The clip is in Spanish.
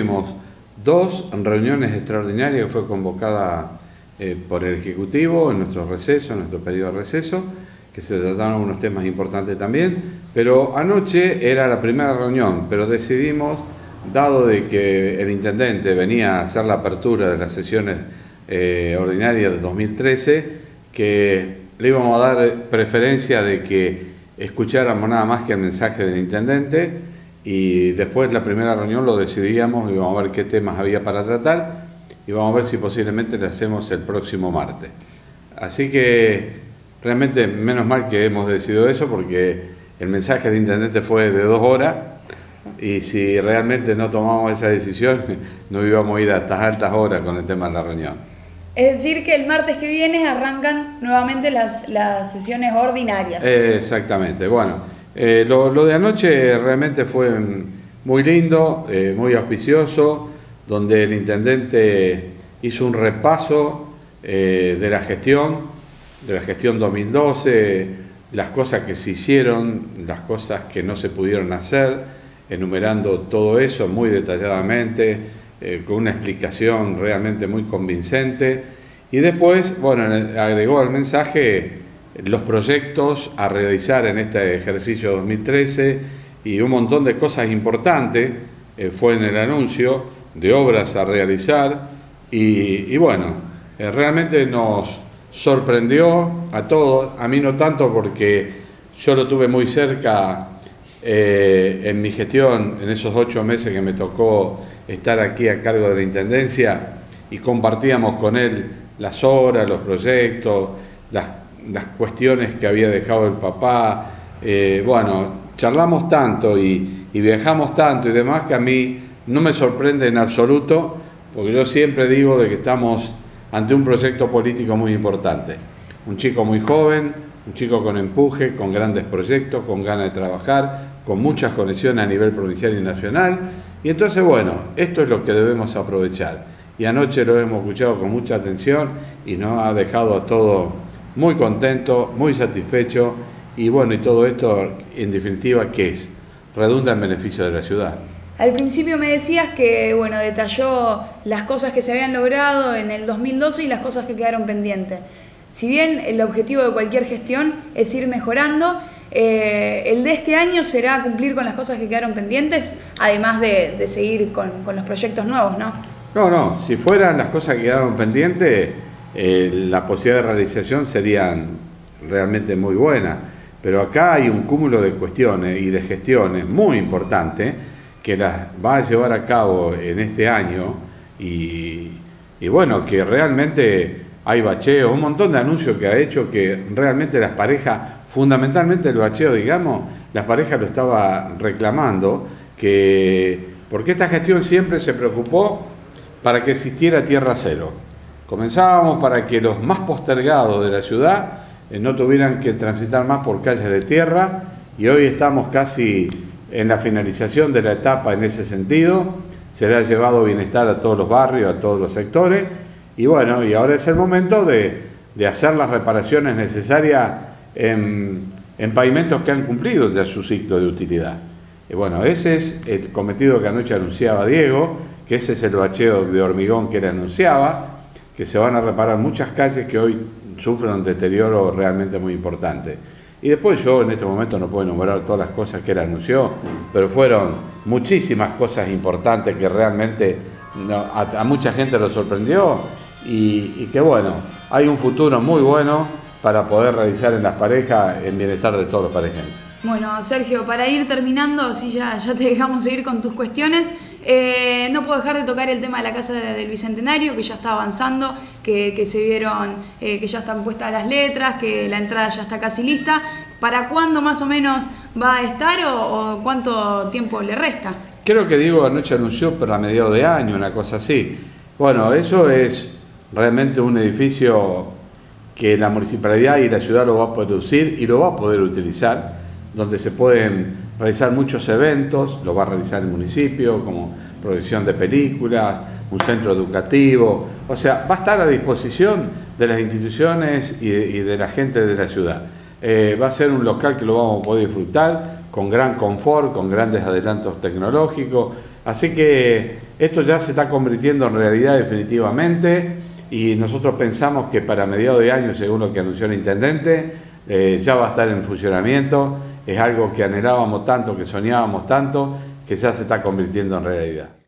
tuvimos dos reuniones extraordinarias que fue convocada por el Ejecutivo en nuestro receso, en nuestro periodo de receso, que se trataron unos temas importantes también, pero anoche era la primera reunión, pero decidimos, dado de que el intendente venía a hacer la apertura de las sesiones ordinarias de 2013, que le íbamos a dar preferencia de que escucháramos nada más que el mensaje del intendente, y después la primera reunión lo decidíamos y vamos a ver qué temas había para tratar y vamos a ver si posiblemente le hacemos el próximo martes. Así que realmente menos mal que hemos decidido eso, porque el mensaje del intendente fue de 2 horas y si realmente no tomamos esa decisión no íbamos a ir a estas altas horas con el tema de la reunión. Es decir, que el martes que viene arrancan nuevamente las sesiones ordinarias. Exactamente. Bueno, lo de anoche realmente fue muy lindo, muy auspicioso, donde el intendente hizo un repaso de la gestión 2012, las cosas que se hicieron, las cosas que no se pudieron hacer, enumerando todo eso muy detalladamente, con una explicación realmente muy convincente, y después, bueno, agregó al mensaje los proyectos a realizar en este ejercicio 2013 y un montón de cosas importantes, fue en el anuncio de obras a realizar, y bueno, realmente nos sorprendió a todos, a mí no tanto porque yo lo tuve muy cerca en mi gestión, en esos 8 meses que me tocó estar aquí a cargo de la Intendencia, y compartíamos con él las obras, los proyectos, las cuestiones que había dejado el papá. Bueno, charlamos tanto y viajamos tanto y demás, que a mí no me sorprende en absoluto, porque yo siempre digo de que estamos ante un proyecto político muy importante. Un chico muy joven, un chico con empuje, con grandes proyectos, con ganas de trabajar, con muchas conexiones a nivel provincial y nacional. Y entonces, bueno, esto es lo que debemos aprovechar. Y anoche lo hemos escuchado con mucha atención y nos ha dejado a todos muy contentos, muy satisfechos. Y bueno, y todo esto, en definitiva, ¿qué es? Redunda en beneficio de la ciudad. Al principio me decías que, bueno, detalló las cosas que se habían logrado en el 2012 y las cosas que quedaron pendientes. Si bien el objetivo de cualquier gestión es ir mejorando, el de este año será cumplir con las cosas que quedaron pendientes, además de seguir con los proyectos nuevos, ¿no? No, si fueran las cosas que quedaron pendientes, la posibilidad de realización serían realmente muy buena. Pero acá hay un cúmulo de cuestiones y de gestiones muy importantes que las va a llevar a cabo en este año y bueno, que realmente hay bacheos, un montón de anuncios que ha hecho que realmente las parejas, fundamentalmente el bacheo, digamos, las parejas lo estaba reclamando, porque esta gestión siempre se preocupó para que existiera tierra cero. Comenzábamos para que los más postergados de la ciudad no tuvieran que transitar más por calles de tierra, y hoy estamos casi en la finalización de la etapa en ese sentido. Se le ha llevado bienestar a todos los barrios, a todos los sectores, y bueno, y ahora es el momento de hacer las reparaciones necesarias en pavimentos que han cumplido ya su ciclo de utilidad. Y bueno, ese es el cometido que anoche anunciaba Diego, que ese es el bacheo de hormigón que él anunciaba, que se van a reparar muchas calles que hoy sufren un deterioro realmente muy importante. Y después yo en este momento no puedo enumerar todas las cosas que él anunció, pero fueron muchísimas cosas importantes que realmente a mucha gente lo sorprendió, y que bueno, hay un futuro muy bueno para poder realizar en las parejas en bienestar de todos los parejenses. Bueno, Sergio, para ir terminando, así ya te dejamos seguir con tus cuestiones, no puedo dejar de tocar el tema de la Casa del Bicentenario, que ya está avanzando, que se vieron, que ya están puestas las letras, que la entrada ya está casi lista. ¿Para cuándo más o menos va a estar o cuánto tiempo le resta? Creo que Diego anoche anunció para mediados de año, una cosa así. Bueno, eso es realmente un edificio que la municipalidad y la ciudad lo va a producir y lo va a poder utilizar, donde se pueden realizar muchos eventos, lo va a realizar el municipio, como proyección de películas, un centro educativo, o sea, va a estar a disposición de las instituciones y de la gente de la ciudad. Va a ser un local que lo vamos a poder disfrutar con gran confort, con grandes adelantos tecnológicos. Así que esto ya se está convirtiendo en realidad definitivamente, y nosotros pensamos que para mediados de año, según lo que anunció el intendente, ya va a estar en funcionamiento. Es algo que anhelábamos tanto, que soñábamos tanto, que ya se está convirtiendo en realidad.